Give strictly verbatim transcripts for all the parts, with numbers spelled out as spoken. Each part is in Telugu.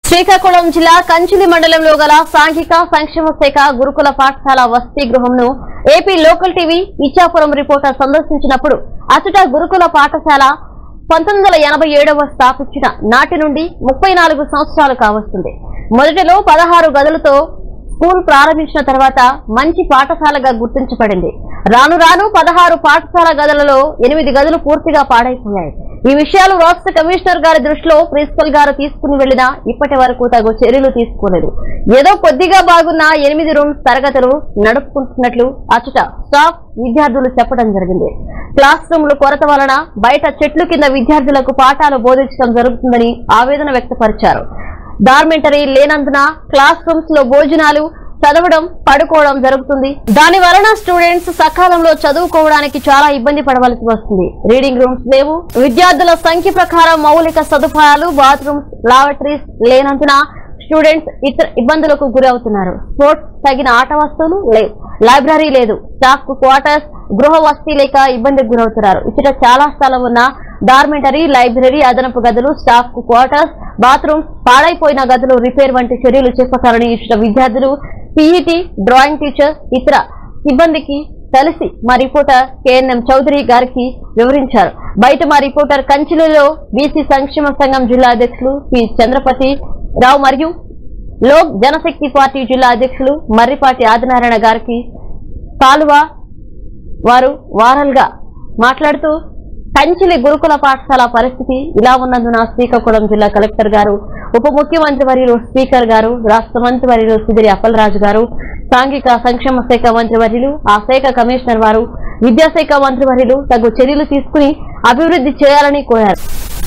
శ్రీకాకుళం జిల్లా కంచిలి మండలంలో గల సాంఘిక సంక్షేమ శాఖ గురుకుల పాఠశాల వసతి గృహంను AP local TV Ichchapuram reporter సందర్శించినప్పుడు అచట గురుకుల పాఠశాల పంతొమ్మిది వందల ఎనభై ఏడవ స్థాపించిన నాటి నుండి ముప్పై నాలుగు సంవత్సరాలు కావస్తుంది. మొదటిలో పదహారు గదులతో స్కూల్ ప్రారంభించిన తర్వాత మంచి పాఠశాలగా గుర్తించబడింది. రాను రాను పదహారు పాఠశాల గదులలో ఎనిమిది గదులు పూర్తిగా పాడైపోయాయి. ఈ విషయాలు రాష్ట్ర కమిషనర్ గారి దృష్టిలో ప్రిన్సిపల్ గారు తీసుకుని వెళ్లినా ఇప్పటి వరకు తగు చర్యలు తీసుకోలేదు. ఏదో కొద్దిగా బాగున్న ఎనిమిది రూమ్స్ తరగతులు నడుపుకుంటున్నట్లు అచట స్టాఫ్ విద్యార్థులు చెప్పడం జరిగింది. క్లాస్ రూమ్ల కొరత వలన బయట చెట్లు కింద విద్యార్థులకు పాఠాలు బోధించడం జరుగుతుందని ఆవేదన వ్యక్తపరిచారు. డార్మెంటరీ లేనందున క్లాస్ రూమ్స్ లో భోజనాలు, చదవడం, పడుకోవడం జరుగుతుంది. దాని వలన స్టూడెంట్స్ సకాలంలో చదువుకోవడానికి చాలా ఇబ్బంది పడవలసి వస్తుంది. రీడింగ్ రూమ్స్ లేవు. విద్యార్థుల సంఖ్య ప్రకారం మౌలిక సదుపాయాలు, బాత్రూమ్స్, లాబరేటరీస్ లేనందున స్టూడెంట్స్ ఇతర ఇబ్బందులకు గురవుతున్నారు. స్పోర్ట్స్ తగిన ఆట వస్తువులు లేవు. లైబ్రరీ లేదు. స్టాఫ్ కు క్వార్టర్స్, గృహ వసతి లేక ఇబ్బందికి గురవుతున్నారు. ఇక్కడ చాలా స్థలం ఉన్న డార్మెంటరీ, లైబ్రరీ, అదనపు గదులు, స్టాఫ్ కు క్వార్టర్స్, బాత్రూమ్, పాడైపోయిన గదులు రిపేర్ వంటి చర్యలు చేపట్టాలని ఇచ్చిన విద్యార్థులు పీఈటీ, డ్రాయింగ్ టీచర్, ఇతర సిబ్బందికి కలిసి మా రిపోర్టర్ కేఎన్ఎం చౌదరి గారికి వివరించారు. బయట మా రిపోర్టర్ కంచిలిలో బీసీ సంక్షేమ సంఘం జిల్లా అధ్యక్షులు పి చంద్రపతి రావు మరియు లోక్ జనశక్తి పార్టీ జిల్లా అధ్యక్షులు మర్రిపాటి ఆదినారాయణ గారికి కాలువ వారు వారల్గా మాట్లాడుతూ కంచిలి గురుకుల పాఠశాల పరిస్థితి ఇలా ఉన్నందున శ్రీకాకుళం జిల్లా కలెక్టర్ గారు, ఉప ముఖ్యమంత్రి వర్యులు స్పీకర్ గారు, రాష్ట్ర మంత్రి వర్యులు సిదిరి అప్పలరాజు గారు, సాంఘిక సంక్షేమ శాఖ మంత్రి వర్యులు, ఆ శాఖ కమిషనర్ వారు, విద్యాశాఖ మంత్రి వర్యులు తగు చర్యలు తీసుకుని అభివృద్ధి చేయాలని కోరారు.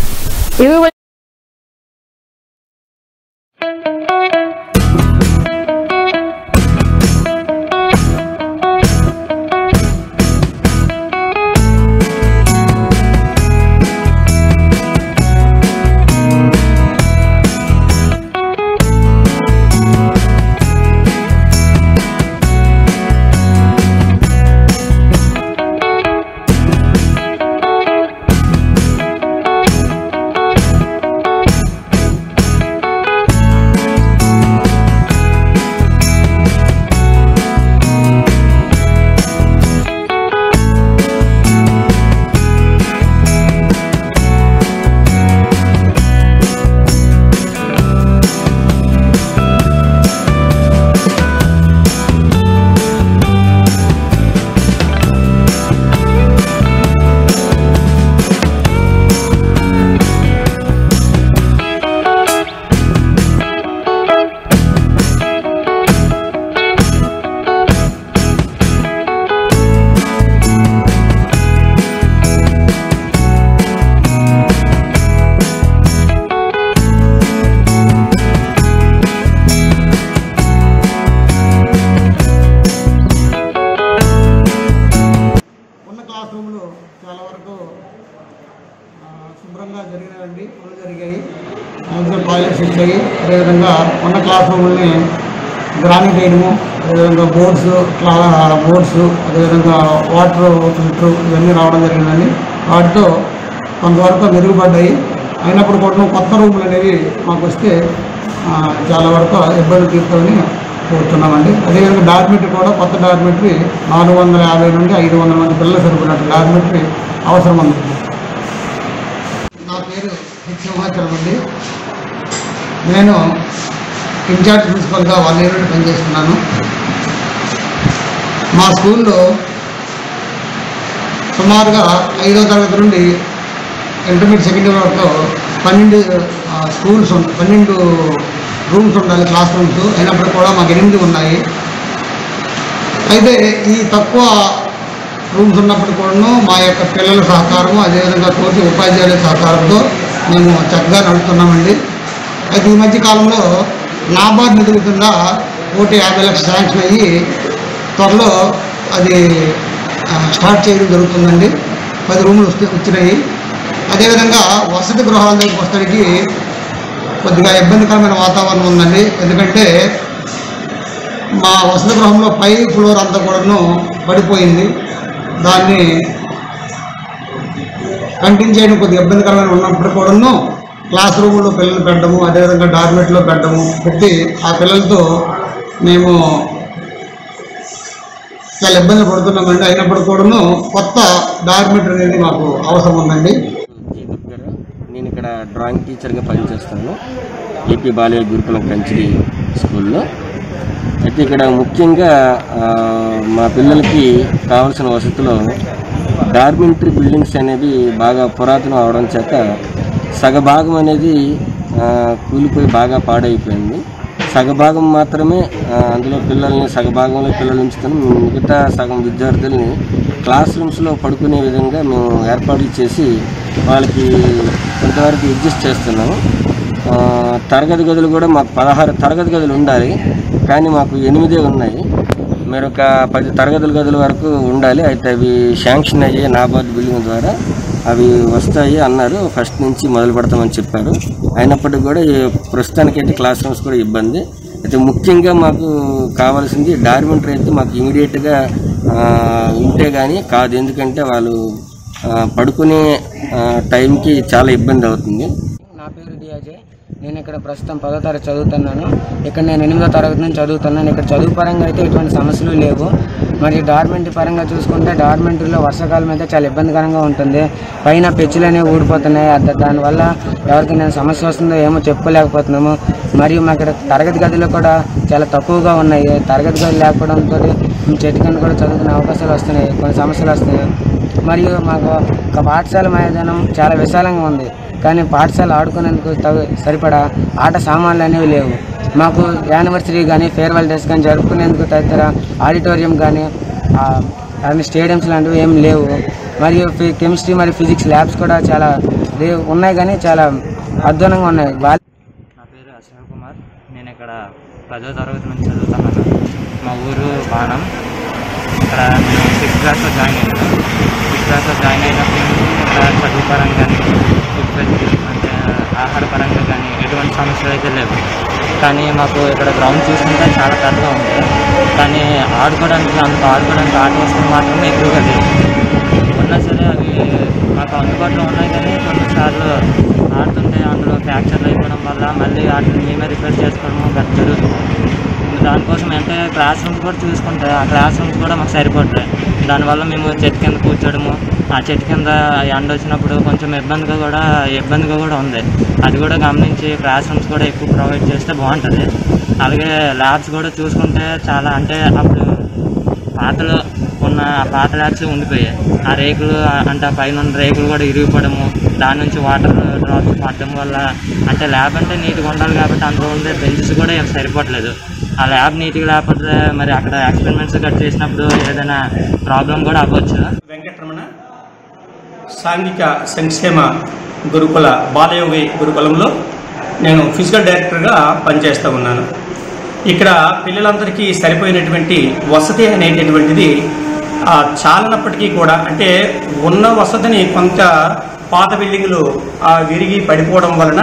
చాలా వరకు శుభ్రంగా జరిగినాయండి. పనులు జరిగాయి, టాయిలెట్స్ ఇచ్చాయి. అదేవిధంగా ఉన్న క్లాస్ రూమ్ని గ్రానైట్ వేయడము, అదేవిధంగా బోర్డ్స్ బోర్డ్స్ అదేవిధంగా వాటర్ ఫిల్టర్ ఇవన్నీ రావడం జరిగిందండి. వాటితో కొంతవరకు మెరుగుపడ్డాయి. అయినప్పుడు కూడా కొత్త రూములు అనేవి మాకు వస్తే చాలా వరకు ఇబ్బంది తీరుతామని కోరుతున్నామండి. అదేవిధంగా డార్మెటరీ కూడా కొత్త డార్మెటరీ నాలుగు వందల యాభై నుండి ఐదు వందల మంది పిల్లలు సరిపడినట్టు డార్మెటరీ అవసరం ఉంది. నా పేరు హెచ్ సింహాచలం అండి. నేను ఇన్ఛార్జ్ ప్రిన్సిపల్గా వన్ ఇయర్ నుండి పనిచేస్తున్నాను. మా స్కూల్లో సుమారుగా ఐదో తరగతి నుండి ఇంటర్మీడియట్ సెకండ్ ఇయర్ వరకు పన్నెండు స్కూల్స్ పన్నెండు రూమ్స్ ఉండాలి, క్లాస్ రూమ్స్. అయినప్పుడు కూడా మాకు ఎనిమిది ఉన్నాయి. అయితే ఈ తక్కువ రూమ్స్ ఉన్నప్పుడు కూడాను మా యొక్క పిల్లల సహకారము, అదేవిధంగా తోటి ఉపాధ్యాయుల సహకారంతో మేము చక్కగా నడుపుతున్నామండి. అయితే ఈ మధ్య కాలంలో నాబార్డ్ నిధుల కింద కోటి యాభై లక్షలు శాంక్షన్ అయ్యి త్వరలో అది స్టార్ట్ చేయడం జరుగుతుందండి. పది రూములు వస్తే వచ్చినాయి. అదేవిధంగా వసతి గృహాల దగ్గరికి వస్తానికి కొద్దిగా ఇబ్బందికరమైన వాతావరణం ఉందండి. ఎందుకంటే మా వసతి గృహంలో పై ఫ్లోర్ అంతా కూడాను పడిపోయింది. దాన్ని కంటిన్యూ చేయడం కొద్దిగా ఇబ్బందికరమైన ఉన్నప్పుడు కూడాను క్లాస్ రూమ్లో పిల్లలు పెట్టడము, అదేవిధంగా డార్మెంట్లో పెట్టడము పెట్టి ఆ పిల్లలతో మేము చాలా ఇబ్బంది పడుతున్నామండి. అయినప్పుడు కూడాను కొత్త డార్మెంటరీ అనేది మాకు అవసరం ఉందండి. నేను ఇక్కడ డ్రాయింగ్ టీచర్గా పనిచేస్తాను ఏపీ బాలయ్య గురుకులం కంచిలి స్కూల్లో. అయితే ఇక్కడ ముఖ్యంగా మా పిల్లలకి కావాల్సిన వసతులు డార్మెంటరీ బిల్డింగ్స్ అనేవి బాగా పురాతనం అవడం చేత సగభాగం అనేది కూలిపోయి బాగా పాడైపోయింది. సగభాగం మాత్రమే అందులో పిల్లల్ని సగభాగంలో పిల్లలు ఉంచుతాను. మిగతా సగం విద్యార్థుల్ని క్లాస్ రూమ్స్లో పడుకునే విధంగా మేము ఏర్పాట్లు చేసి వాళ్ళకి కొంతవరకు అడ్జస్ట్ చేస్తున్నాము. తరగతి గదులు కూడా మాకు పదహారు తరగతి గదులు ఉండాలి, కానీ మాకు ఎనిమిదే ఉన్నాయి. మరొక పది తరగతుల గదుల వరకు ఉండాలి. అయితే అవి శాంక్షన్ అయ్యే నాబార్డ్ బిల్డింగ్ ద్వారా అవి వస్తాయి అన్నారు. ఫస్ట్ నుంచి మొదలు పెడతామని చెప్పారు. అయినప్పటికీ కూడా ప్రస్తుతానికైతే క్లాస్ రూమ్స్ కూడా ఇబ్బంది. అయితే ముఖ్యంగా మాకు కావాల్సింది డార్మెంటరీ అయితే మాకు ఇమీడియట్గా ఉంటే కానీ కాదు, ఎందుకంటే వాళ్ళు పడుకునే టైంకి చాలా ఇబ్బంది అవుతుంది. నా పేరు డియాజే. నేను ఇక్కడ ప్రస్తుతం పదో తరగతి చదువుతున్నాను. ఇక్కడ నేను ఎనిమిదో తరగతి నుంచి చదువుతున్నాను. ఇక్కడ చదువు పరంగా అయితే ఎటువంటి సమస్యలు లేవు. మరి డార్మెంటరీ పరంగా చూసుకుంటే డార్మెంటరీలో వర్షాకాలం అయితే చాలా ఇబ్బందికరంగా ఉంటుంది. పైన పెచ్చులు అనేవి ఊడిపోతున్నాయి. దానివల్ల ఎవరికి నేను సమస్య వస్తుందో ఏమో చెప్పుకోలేకపోతున్నాము. మరియు మా ఇక్కడ తరగతి గదులు కూడా చాలా తక్కువగా ఉన్నాయి. తరగతి గదులు లేకపోవడంతో చెట్టు కింద కూడా చదువుకునే అవకాశాలు వస్తున్నాయి, కొన్ని సమస్యలు వస్తున్నాయి. మరియు మాకు ఒక పాఠశాల మైదానం చాలా విశాలంగా ఉంది, కానీ పాఠశాల ఆడుకునేందుకు తగు సరిపడా ఆట సామాన్లు అనేవి లేవు. మాకు యానివర్సరీ కానీ ఫేర్వెల్ డేస్ కానీ జరుపుకునేందుకు తదితర ఆడిటోరియం కానీ అన్ని స్టేడియంస్ లాంటివి ఏమి లేవు. మరియు కెమిస్ట్రీ మరియు ఫిజిక్స్ ల్యాబ్స్ కూడా చాలా ఉన్నాయి, కానీ చాలా అధ్వానంగా ఉన్నాయి. నా పేరు అశ్విన్ కుమార్. నేను ఇక్కడ పదో తరగతి నుంచి చదువుతున్నాను. మా ఊరు బాణం. ఇక్కడ నేను సిక్స్త్ క్లాస్లో జాయిన్ అయ్యాను. సిక్స్త్ క్లాస్లో జాయిన్ అయినప్పటి నుంచి ఇక్కడ చదువు పరంగా కానీ అంటే ఆహార పరంగా కానీ ఎటువంటి సమస్యలు అయితే లేవు. కానీ మాకు ఇక్కడ గ్రౌండ్ చూసుకుంటే చాలా పెద్దగా ఉంది, కానీ ఆడుకోవడానికి అందుకు ఆడుకోవడానికి ఆట వస్తువులు మాత్రమే ఎక్కువగా లేవు. ఉన్నా సరే అవి మాకు అందుబాటులో ఉన్నాయి, కానీ కొన్నిసార్లు ఆడుతుంటే అందులో ఫ్రాక్చర్లు అయిపోవడం వల్ల మళ్ళీ వాటిని మేమే రిపేర్ చేసుకోవడం గట్ట జరుగుతుంది. దానికోసం అంటే క్లాస్ రూమ్స్ కూడా చూసుకుంటే ఆ క్లాస్ రూమ్స్ కూడా మాకు సరిపోతాయి. దానివల్ల మేము చెట్టు కింద కూర్చోడము, ఆ చెట్టు కింద ఎండ వచ్చినప్పుడు కొంచెం ఇబ్బందిగా కూడా ఇబ్బందిగా కూడా ఉంది. అది కూడా గమనించి క్లాస్ రూమ్స్ కూడా ఎక్కువ ప్రొవైడ్ చేస్తే బాగుంటుంది. అలాగే ల్యాబ్స్ కూడా చూసుకుంటే చాలా అంటే అప్పుడు పాతలో ఉన్న పాత ల్యాబ్స్ ఉండిపోయాయి. ఆ రేకులు అంటే పైన ఉన్న రేకులు కూడా ఇరిగిపోవడము, దాని నుంచి వాటర్ డ్రాప్స్ పడడం వల్ల అంటే ల్యాబ్ అంటే నీట్గా ఉండాలి కాబట్టి అందులో ఉండే బెంచెస్ కూడా ఏం సరిపోవట్లేదు. ఆ ల్యాబ్ నీట్గా లేకపోతే మరి అక్కడ ఎక్స్పెరిమెంట్స్ కట్ చేసినప్పుడు ఏదైనా ప్రాబ్లం కూడా అవ్వచ్చు. వెంకటరమణ సాంఘిక సంక్షేమ గురుకుల బాలయోగి గురుకులంలో నేను ఫిజికల్ డైరెక్టర్గా పనిచేస్తూ ఉన్నాను. ఇక్కడ పిల్లలందరికీ సరిపోయినటువంటి వసతి అనేటటువంటిది చాలనప్పటికీ కూడా అంటే ఉన్న వసతిని కొంత పాత బిల్డింగులు విరిగి పడిపోవడం వలన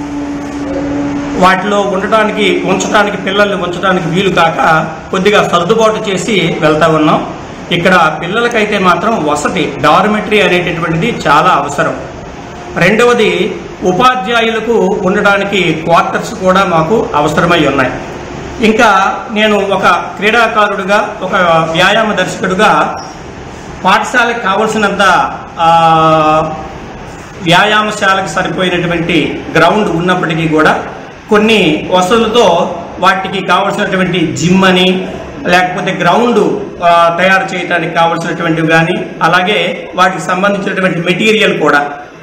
వాటిలో ఉండటానికి ఉంచడానికి పిల్లల్ని ఉంచడానికి వీలు కాక కొద్దిగా సర్దుబాటు చేసి వెళ్తూ ఉన్నాం. ఇక్కడ పిల్లలకైతే మాత్రం వసతి డార్మెటరీ అనేటటువంటిది చాలా అవసరం. రెండవది ఉపాధ్యాయులకు ఉండడానికి క్వార్టర్స్ కూడా మాకు అవసరమై ఉన్నాయి. ఇంకా నేను ఒక క్రీడాకారుడిగా ఒక వ్యాయామ దర్శకుడిగా పాఠశాలకు కావలసినంత వ్యాయామశాలకు సరిపోయినటువంటి గ్రౌండ్ ఉన్నప్పటికీ కూడా కొన్ని వసతులతో వాటికి కావలసినటువంటి జిమ్ అని లేకపోతే గ్రౌండ్ తయారు చేయడానికి కావలసినటువంటివి కానీ అలాగే వాటికి సంబంధించినటువంటి మెటీరియల్ కూడా